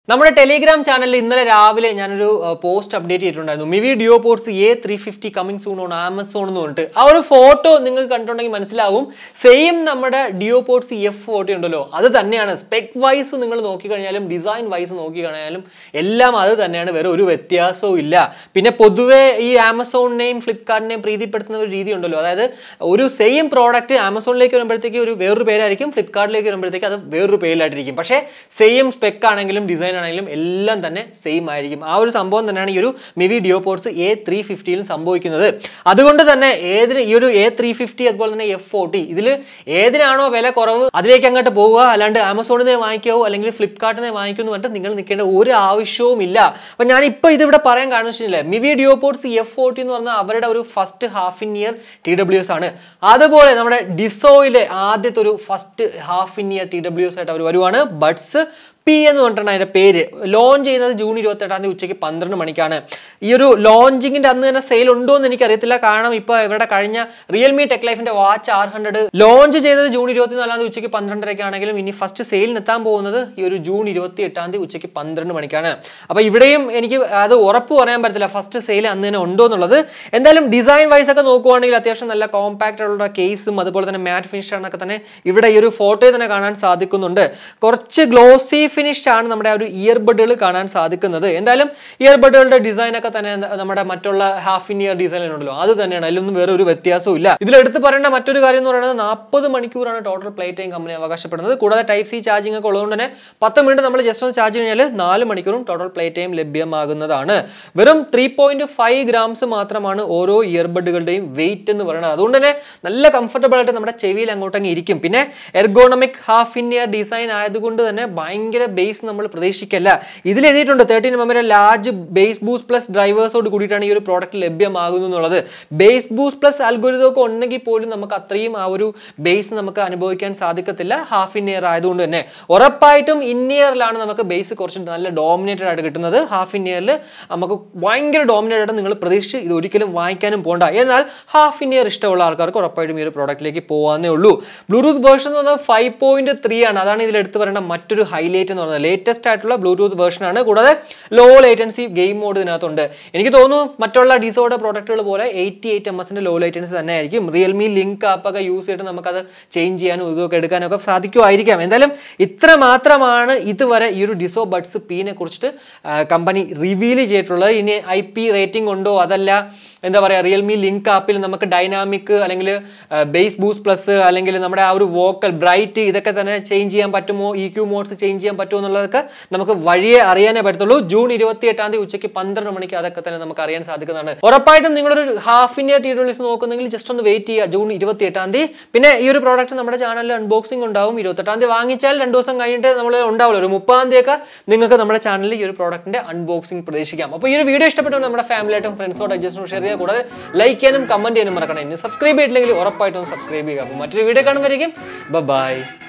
നമ്മുടെ ടെലിഗ്രാം ചാനലിൽ ഇന്നലെ രാവിലെ ഞാനൊരു പോസ്റ്റ് അപ്ഡേറ്റ് ചെയ്തിട്ടുണ്ടായിരുന്നു. Mivi DuoPods A350 coming soon on Amazon എന്ന് പറഞ്ഞിട്ട് ആ ഒരു ഫോട്ടോ നിങ്ങൾക്ക് കണ്ടിട്ടുണ്ടെങ്കിൽ മനസ്സിലാവും. സെയിം നമ്മുടെ ഡിയോപോഡ്സ് F40 ഉണ്ടല്ലോ, അത് തന്നെയാണ്. സ്പെക് വൈസ് നിങ്ങൾ നോക്കിക്കഴിഞ്ഞാലും ഡിസൈൻ വൈസ് നോക്കിക്കഴിഞ്ഞാലും എല്ലാം അത് തന്നെയാണ്, വേറെ ഒരു വ്യത്യാസവും ഇല്ല. പിന്നെ പൊതുവെ ഈ ആമസോണിനെയും ഫ്ലിപ്കാർട്ടിനെയും പ്രീതിപ്പെടുത്തുന്ന ഒരു രീതി ഉണ്ടല്ലോ, അതായത് ഒരു സെയിം പ്രോഡക്റ്റ് ആമസോണിലേക്ക് വരുമ്പോഴത്തേക്ക് ഒരു വേറൊരു പേരായിരിക്കും, ഫ്ലിപ്കാർട്ടിലേക്ക് വരുമ്പോഴത്തേക്ക് അത് വേറൊരു പേരിലായിട്ടിരിക്കും. പക്ഷേ സെയിം സ്പെക്ക് ആണെങ്കിലും ഡിസൈൻ ആണെങ്കിലും എല്ലാം തന്നെ സെയിം ആയിരിക്കും. ആ ഒരു സംഭവം തന്നെയാണ് ഈ ഒരു മിവി ഡിയോപോഡ്സ് A350 സംഭവിക്കുന്നത്. അതുകൊണ്ട് തന്നെ ഈ ഒരു A350 അതുപോലെ തന്നെ F40 ഇതിൽ ഏതിനാണോ വില കുറവ് അതിലേക്ക് അങ്ങോട്ട് പോവുക, അല്ലാണ്ട് ആമസോണിൽ നിന്ന് വാങ്ങിക്കാവോ അല്ലെങ്കിൽ ഫ്ലിപ്കാർട്ടിൽ നിന്ന് വാങ്ങിക്കുമോ എന്ന് പറഞ്ഞിട്ട് നിങ്ങൾ നിൽക്കേണ്ട ഒരു ആവശ്യവും ഇല്ല. അപ്പം ഞാനിപ്പോൾ ഇതിവിടെ പറയാൻ കാരണം വെച്ചിട്ടില്ല, മിവി ഡിയോപോഡ്സ് F40 എന്ന് പറഞ്ഞാൽ അവരുടെ ഒരു first half in ear TWS ആണ്. അതുപോലെ നമ്മുടെ ഡിസോയിലെ ആദ്യത്തെ ഒരു first half in ear TWS ആയിട്ട് അവർ വരുവാണ്. ബഡ്സ് P എന്ന് പറഞ്ഞിട്ടാണ് അതിൻ്റെ പേര്. ലോഞ്ച് ചെയ്യുന്നത് ജൂൺ 28 ഉച്ചയ്ക്ക് 12 മണിക്കാണ്. ഈ ഒരു ലോഞ്ചിങ്ങിൻ്റെ അന്ന് തന്നെ സെയിൽ ഉണ്ടോ എന്ന് എനിക്കറിയത്തില്ല. കാരണം ഇപ്പോൾ ഇവരുടെ കഴിഞ്ഞ റിയൽമി ടെക് ലൈഫിൻ്റെ വാച്ച് 600 ലോഞ്ച് ചെയ്തത് ജൂൺ 24 ഉച്ചയ്ക്ക് 12:30 ആണെങ്കിലും ഇനി ഫസ്റ്റ് സെയിലിന് എത്താൻ പോകുന്നത് ഈ ഒരു ജൂൺ 28 ഉച്ചയ്ക്ക് 12 മണിക്കാണ്. അപ്പോൾ ഇവിടെയും എനിക്ക് അത് ഉറപ്പ് പറയാൻ പറ്റത്തില്ല ഫസ്റ്റ് സെയിൽ അന്ന് തന്നെ ഉണ്ടോ എന്നുള്ളത്. എന്തായാലും ഡിസൈൻ വൈസ് ഒക്കെ നോക്കുവാണെങ്കിൽ അത്യാവശ്യം നല്ല കോമ്പാക്റ്റ് ഉള്ള കേസും അതുപോലെ തന്നെ മാറ്റ് ഫിനിഷ് ആണൊക്കെ തന്നെ ഇവിടെ ഈ ഒരു ഫോട്ടോയിൽ തന്നെ കാണാൻ സാധിക്കുന്നുണ്ട്. കുറച്ച് ഗ്ലോസി ഫിനിഷ്ഡ് ആണ് നമ്മുടെ ഒരു ഇയർബഡുകൾ കാണാൻ സാധിക്കുന്നത്. എന്തായാലും ഇയർബഡുകളുടെ ഡിസൈൻ ഒക്കെ തന്നെ നമ്മുടെ മറ്റുള്ള ഹാഫ് ഇൻ ഇയർ ഡിസൈൻ ഉണ്ടല്ലോ അത് തന്നെയാണ്, അതിലൊന്നും വേറെ ഒരു വ്യത്യാസവും ഇല്ല. ഇതിലെടുത്ത് പറയേണ്ട മറ്റൊരു കാര്യം എന്ന് പറയുന്നത് 40 മണിക്കൂറാണ് ടോട്ടൽ പ്ലേ ടൈം കമ്പനി അവകാശപ്പെടുന്നത്. കൂടാതെ ടൈപ്പ് സി ചാർജിംഗ് ഒക്കെ ഉള്ളതുകൊണ്ട് തന്നെ 10 മിനിറ്റ് നമ്മൾ ജസ്റ്റ് ഒന്ന് ചാർജ് കഴിഞ്ഞാൽ 4 മണിക്കൂറും ടോട്ടൽ പ്ലേ ടൈം ലഭ്യമാകുന്നതാണ്. വെറും 3.5 ഗ്രാംസ് മാത്രമാണ് ഓരോ ഇയർബഡുകളുടെയും വെയിറ്റ് എന്ന് പറയുന്നത്. അതുകൊണ്ട് തന്നെ നല്ല കംഫർട്ടബിൾ ആയിട്ട് നമ്മുടെ ചെവിയിൽ അങ്ങോട്ടങ്ങ് ഇരിക്കും. പിന്നെ ergonomic half in ear design ആയതുകൊണ്ട് തന്നെ ഭയങ്കര ബേസ് നമ്മൾ പ്രതീക്ഷിക്കല്ല. ഇതിൽ എഴുതിയിട്ടുണ്ട് 13mm large bass boost plus ഡ്രൈവേഴ്സോട് കൂടിയിട്ടാണ് ഈ ഒരു പ്രോഡക്റ്റ് ലഭ്യമാകുന്നത് എന്നുള്ളത്. ബേസ് ബൂസ്റ്റ് പ്ലസ് അൽഗോരിതം ഒക്കെ ഉണ്ടെങ്കിൽ പോലും നമുക്ക് അത്രയും ആ ഒരു ബേസ് നമുക്ക് അനുഭവിക്കാൻ സാധിക്കത്തില്ല ഹാഫ് ഇൻ ഇയർ ആയതുകൊണ്ട് തന്നെ. ഉറപ്പായിട്ടും ഇൻ ഇയറിലാണ് നമുക്ക് ബേസ് കുറച്ച് നല്ല ഡോമിനേറ്റഡ് ആയിട്ട് കിട്ടുന്നത്. ഹാഫ് ഇൻ ഇയറിൽ നമുക്ക് ഭയങ്കര ഡോമിനേറ്റഡ് ആയിട്ട് നിങ്ങൾ പ്രതീക്ഷിച്ച് ഇത് ഒരിക്കലും വാങ്ങിക്കാനും പോകണ്ട. എന്നാൽ ഹാഫ് ഇൻ ഇയർ ഇഷ്ടമുള്ള ആൾക്കാർക്ക് ഉറപ്പായിട്ടും ഈ ഒരു പ്രോഡക്റ്റിലേക്ക് പോകാനേ ഉള്ളൂ. ബ്ലൂടൂത്ത് വേർഷൻ എന്ന് പറഞ്ഞാൽ 5.3 ആണ്. അതാണ് ഇതിൽ എടുത്ത് പറയേണ്ട മറ്റൊരു ഹൈലൈറ്റ് എന്ന് പറയുന്നത്. ലേറ്റസ്റ്റ് ആയിട്ടുള്ള ബ്ലൂടൂത്ത് വേർഷൻ ആണ്. കൂടാതെ ലോ ലേറ്റൻസി ഗെയിം മോഡ് ഇതിനകത്തുണ്ട്. എനിക്ക് തോന്നുന്നു മറ്റുള്ള ഡിസോയുടെ പ്രോഡക്റ്റുകൾ പോലെ 88 ms ലോ ലേറ്റൻസി തന്നെ ആയിരിക്കും. റിയൽമി ലിങ്ക് ആപ്പൊക്കെ യൂസ് ചെയ്തിട്ട് നമുക്കത് ചേഞ്ച് ചെയ്യാനും ഇതൊക്കെ എടുക്കാനൊക്കെ സാധിക്കുമായിരിക്കാം. എന്തായാലും ഇത്ര മാത്രമാണ് ഇതുവരെ ഈ ഒരു ഡിസോ ബഡ്സ് Pനെ കുറിച്ചിട്ട് കമ്പനി റിവീൽ ചെയ്തിട്ടുള്ളത്. ഇനി IP റേറ്റിംഗ് ഉണ്ടോ, അതല്ല എന്താ പറയുക, റിയൽമി ലിങ്ക് ആപ്പിൽ നമുക്ക് ഡൈനാമിക് അല്ലെങ്കിൽ ബേസ് ബൂസ്റ്റ് പ്ലസ് അല്ലെങ്കിൽ നമ്മുടെ ആ ഒരു വോക്കൽ ബ്രൈറ്റ് ഇതൊക്കെ തന്നെ ചേഞ്ച് ചെയ്യാൻ പറ്റുമോ, EQ മോഡ്സ് ചേഞ്ച് ചെയ്യാൻ പറ്റുമോ എന്നുള്ളതൊക്കെ നമുക്ക് വഴിയെ അറിയാനേ പറ്റത്തുള്ളൂ. ജൂൺ 28 ഉച്ചയ്ക്ക് 12 മണിക്ക് അതൊക്കെ തന്നെ നമുക്ക് അറിയാൻ സാധിക്കുന്നതാണ്. ഉറപ്പായിട്ടും നിങ്ങളൊരു ഹാഫ് ഇൻ ഇയർ TWS നോക്കുന്നെങ്കിൽ ജസ്റ്റ് ഒന്ന് വെയിറ്റ് ചെയ്യുക ജൂൺ 28. പിന്നെ ഈ ഒരു പ്രോഡക്റ്റ് നമ്മുടെ ചാനലിൽ അൺബോക്സിംഗ് ഉണ്ടാവും. 28 വാങ്ങിച്ചാൽ 2 ദിവസം കഴിഞ്ഞിട്ട് നമ്മൾ ഉണ്ടാവുമല്ലോ, ഒരു 30 ഒക്കെ നിങ്ങൾക്ക് നമ്മുടെ ചാനലിൽ ഈ ഒരു പ്രോഡക്റ്റിന്റെ അൺബോക്സിംഗ് പ്രതീക്ഷിക്കാം. അപ്പോൾ ഈ ഒരു വീഡിയോ ഇഷ്ടപ്പെട്ടു നമ്മുടെ ഫാമിലിയായിട്ടും ഫ്രണ്ട്സോട് ജസ്റ്റ് ഷെയർ ചെയ്യുക. കൂടാതെ ലൈക്ക് ചെയ്യാനും കമന്റ് ചെയ്യാനും മറക്കണം. ഇനി സബ്സ്ക്രൈബ് ചെയ്തിട്ടില്ലെങ്കിൽ ഉറപ്പായിട്ടും സബ്സ്ക്രൈബ് ചെയ്യുക. അപ്പോൾ മറ്റൊരു വീഡിയോ കാണുമ്പോഴേക്കും ബൈ.